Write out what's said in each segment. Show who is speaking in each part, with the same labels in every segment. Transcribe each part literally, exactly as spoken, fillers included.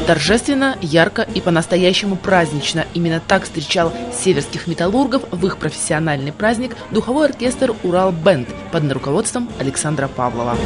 Speaker 1: Торжественно, ярко и по-настоящему празднично. Именно так встречал северских металлургов в их профессиональный праздник духовой оркестр «Урал-бенд» под руководством Александра Павлова.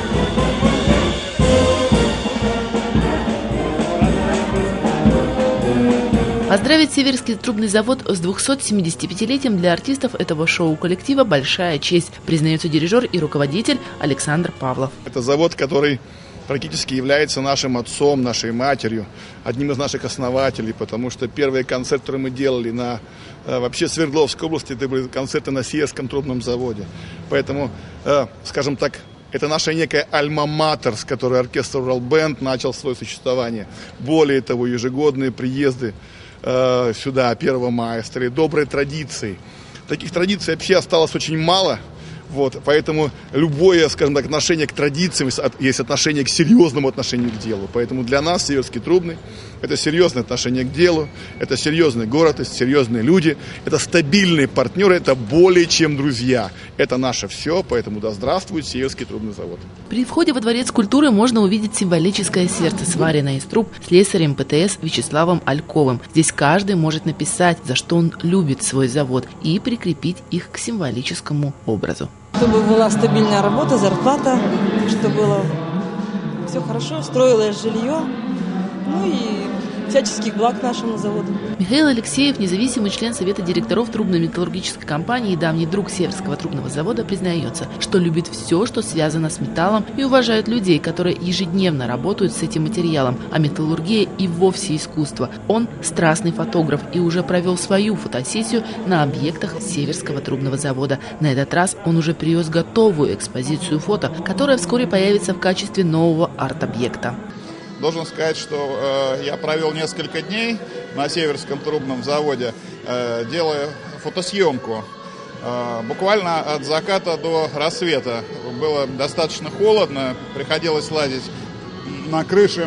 Speaker 1: Поздравить Северский трубный завод с двухсотсемидесятипятилетием для артистов этого шоу-коллектива большая честь, признается дирижер и руководитель Александр Павлов.
Speaker 2: Это завод, который практически является нашим отцом, нашей матерью, одним из наших основателей, потому что первые концерты, которые мы делали на вообще Свердловской области, это были концерты на Северском трубном заводе. Поэтому, скажем так, это наша некая альма-матер, с которой оркестр «Урал-бенд» начал свое существование. Более того, ежегодные приезды э, сюда первого мая стали доброй традицией. Таких традиций вообще осталось очень мало. Вот, поэтому любое, скажем так, отношение к традициям есть отношение к серьезному отношению к делу. Поэтому для нас Северский трубный – это серьезное отношение к делу, это серьезный город, это серьезные люди, это стабильные партнеры, это более чем друзья. Это наше все, поэтому да здравствует Северский трубный завод.
Speaker 1: При входе во Дворец культуры можно увидеть символическое сердце, сваренное из труб слесарем ПТС Вячеславом Альковым. Здесь каждый может написать, за что он любит свой завод, и прикрепить их к символическому образу.
Speaker 3: Чтобы была стабильная работа, зарплата, чтобы было все хорошо, строилось жилье, ну и всяческих благ нашему заводу.
Speaker 1: Михаил Алексеев, независимый член Совета директоров трубно-металлургической компании и давний друг Северского трубного завода, признается, что любит все, что связано с металлом, и уважает людей, которые ежедневно работают с этим материалом, а металлургия и вовсе искусство. Он страстный фотограф и уже провел свою фотосессию на объектах Северского трубного завода. На этот раз он уже привез готовую экспозицию фото, которая вскоре появится в качестве нового арт-объекта.
Speaker 2: Должен сказать, что э, я провел несколько дней на Северском трубном заводе, э, делая фотосъемку. Э, буквально от заката до рассвета. Было достаточно холодно, приходилось лазить на крыши,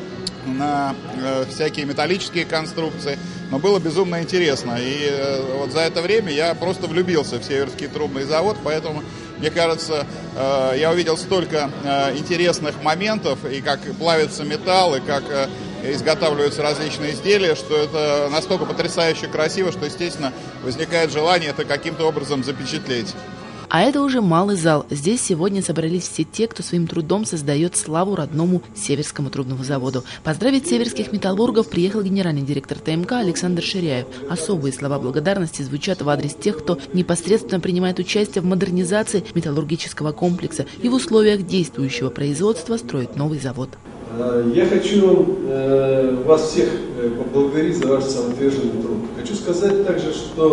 Speaker 2: на э, всякие металлические конструкции, но было безумно интересно. И э, вот за это время я просто влюбился в Северский трубный завод, поэтому, мне кажется, э, я увидел столько э, интересных моментов, и как плавится металл, и как э, изготавливаются различные изделия, что это настолько потрясающе красиво, что, естественно, возникает желание это каким-то образом запечатлеть.
Speaker 1: А это уже малый зал. Здесь сегодня собрались все те, кто своим трудом создает славу родному Северскому трубному заводу. Поздравить северских металлургов приехал генеральный директор ТМК Александр Ширяев. Особые слова благодарности звучат в адрес тех, кто непосредственно принимает участие в модернизации металлургического комплекса и в условиях действующего производства строит новый завод.
Speaker 4: Я хочу э, вас всех поблагодарить за ваш самоотверженный труд. Хочу сказать также,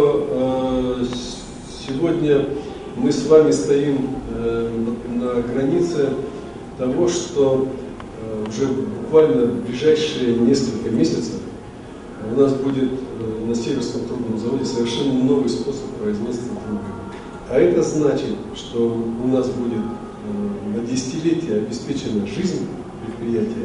Speaker 4: что э, сегодня мы с вами стоим э, на границе того, что э, уже буквально в ближайшие несколько месяцев у нас будет э, на Северском трубном заводе совершенно новый способ производства трубы. А это значит, что у нас будет э, на десятилетие обеспечена жизнь предприятия,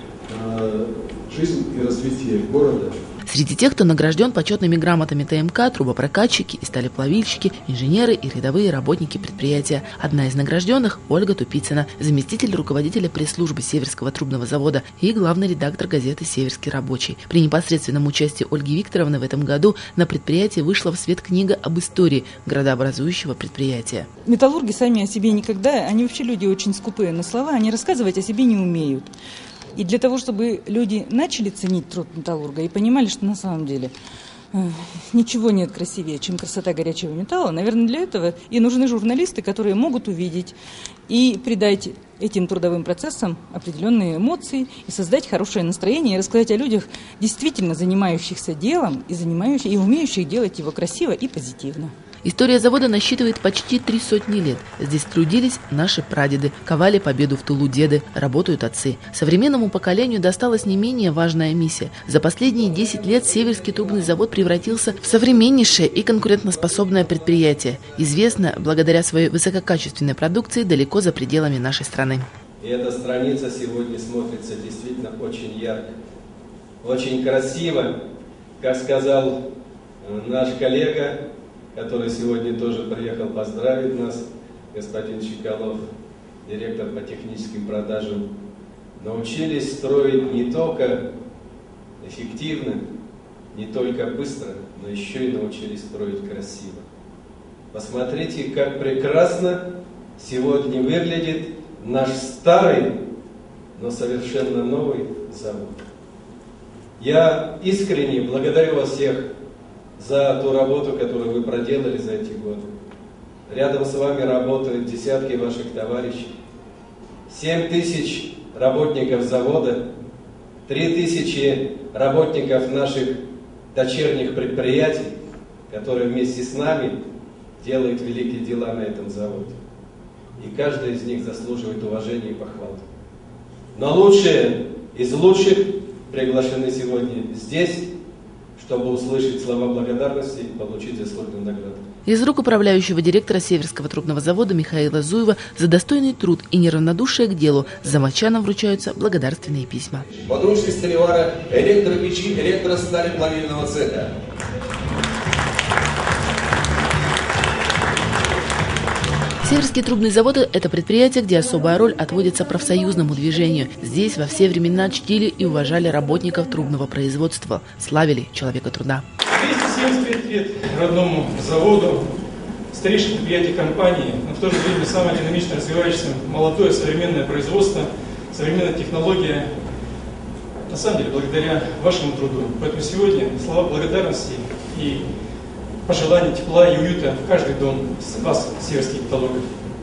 Speaker 4: э, жизнь и развитие города.
Speaker 1: Среди тех, кто награжден почетными грамотами ТМК, трубопрокатчики и сталеплавильщики, инженеры и рядовые работники предприятия. Одна из награжденных – Ольга Тупицына, заместитель руководителя пресс-службы Северского трубного завода и главный редактор газеты «Северский рабочий». При непосредственном участии Ольги Викторовны в этом году на предприятии вышла в свет книга об истории градообразующего предприятия.
Speaker 3: Металлурги сами о себе никогда, они вообще люди очень скупые на слова, они рассказывать о себе не умеют. И для того, чтобы люди начали ценить труд металлурга и понимали, что на самом деле э, ничего нет красивее, чем красота горячего металла, наверное, для этого и нужны журналисты, которые могут увидеть и придать этим трудовым процессам определенные эмоции и создать хорошее настроение и рассказать о людях, действительно занимающихся делом и, занимающих, и умеющих делать его красиво и позитивно.
Speaker 1: История завода насчитывает почти три сотни лет. Здесь трудились наши прадеды, ковали победу в тылу деды, работают отцы. Современному поколению досталась не менее важная миссия. За последние десять лет Северский трубный завод превратился в современнейшее и конкурентоспособное предприятие. Известно благодаря своей высококачественной продукции далеко за пределами нашей страны.
Speaker 5: И эта страница сегодня смотрится действительно очень ярко, очень красиво, как сказал наш коллега, который сегодня тоже приехал поздравить нас, господин Чекалов, директор по техническим продажам. Научились строить не только эффективно, не только быстро, но еще и научились строить красиво. Посмотрите, как прекрасно сегодня выглядит наш старый, но совершенно новый завод. Я искренне благодарю вас всех за ту работу, которую вы проделали за эти годы. Рядом с вами работают десятки ваших товарищей. Семь тысяч работников завода, три тысячи работников наших дочерних предприятий, которые вместе с нами делают великие дела на этом заводе. И каждый из них заслуживает уважения и похвалы. Но лучшие из лучших приглашены сегодня здесь, чтобы услышать слова благодарности и получить заслуженную награду.
Speaker 1: Из рук управляющего директора Северского трубного завода Михаила Зуева за достойный труд и неравнодушие к делу заводчанам вручаются благодарственные письма.
Speaker 6: Подручный столевара, электропечи, электростали плавильного цеха.
Speaker 1: Северский трубный завод – это предприятие, где особая роль отводится профсоюзному движению. Здесь во все времена чтили и уважали работников трубного производства, славили человека труда.
Speaker 7: двести семьдесят пять лет родному заводу, старейшее предприятие компании, но в то же время самое динамично развивающееся молодое современное производство, современная технология. На самом деле, благодаря вашему труду. Поэтому сегодня слова благодарности и пожелания тепла и уюта в каждый дом с вас, северских металлургов.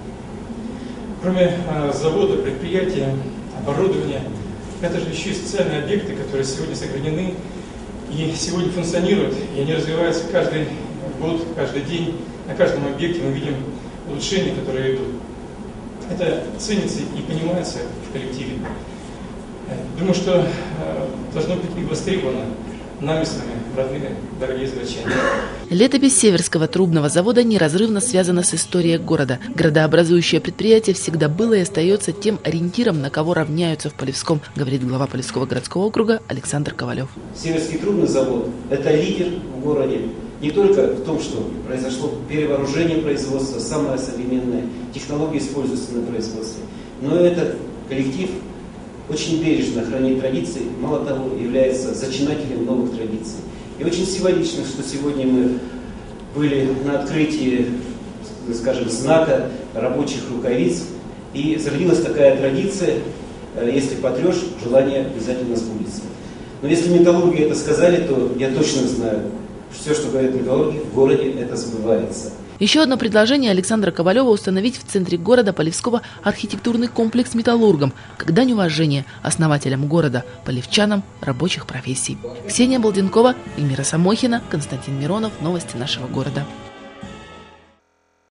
Speaker 7: Кроме э, завода, предприятия, оборудования, это же еще и социальные объекты, которые сегодня сохранены и сегодня функционируют, и они развиваются каждый год, каждый день. На каждом объекте мы видим улучшения, которые идут. Это ценится и понимается в коллективе. Думаю, что э, должно быть и востребовано нами с вами, родные, дорогие заводчане.
Speaker 1: Летопись Северского трубного завода неразрывно связана с историей города. Градообразующее предприятие всегда было и остается тем ориентиром, на кого равняются в Полевском, говорит глава Полевского городского округа Александр Ковалев.
Speaker 8: Северский трубный завод – это лидер в городе. Не только в том, что произошло перевооружение производства, самая современная технология используется на производстве, но это коллектив очень бережно хранит традиции, мало того, является зачинателем новых традиций. И очень символично, что сегодня мы были на открытии, скажем, знака рабочих рукавиц, и зародилась такая традиция: если потрешь, желание обязательно сбудется. Но если металлурги это сказали, то я точно знаю, что все, что говорят металлурги, в городе это сбывается.
Speaker 1: Еще одно предложение Александра Ковалева – установить в центре города Полевского архитектурный комплекс металлургам, как дань уважения основателям города, полевчанам рабочих профессий. Ксения Балденкова, Эльмира Самохина, Константин Миронов. Новости нашего города.